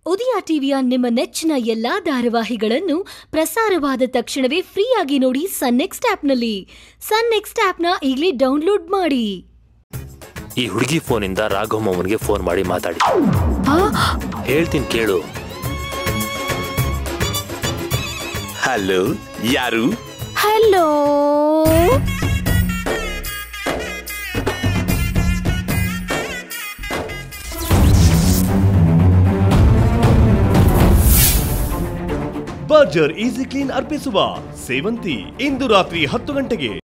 ಉದಯ ಟಿವಿಯ ನಿಮ್ಮ ನೆಚ್ಚಿನ ಎಲ್ಲಾ ಧಾರಾವಾಹಿಗಳನ್ನು ಪ್ರಸಾರವಾದ ತಕ್ಷಣವೇ ಫ್ರೀಯಾಗಿ ನೋಡಿ ಸನ್ ನೆಕ್ಸ್ಟ್ ಆಪ್ನಲ್ಲಿ. ಸನ್ ನೆಕ್ಸ್ಟ್ ಆಪ್ನ ಈಗಲೇ ಡೌನ್ಲೋಡ್ ಮಾಡಿ. ಈ ಹುಡುಗಿ ಫೋನಿಂದ ರಾಘವಮ್ಮನಿಗೆ ಫೋನ್ ಮಾಡಿ ಮಾತಾಡಿ. ಹೇಳ್ತೀನಿ ಕೇಳು. ಹಲೋ, ಯಾರು? ಹಲೋ, ಬರ್ಜರ್ ಈಸಿ ಕ್ಲೀನ್ ಅರ್ಪಿಸುವ ಸೇವಂತಿ ಇಂದು ರಾತ್ರಿ 10 ಗಂಟೆಗೆ.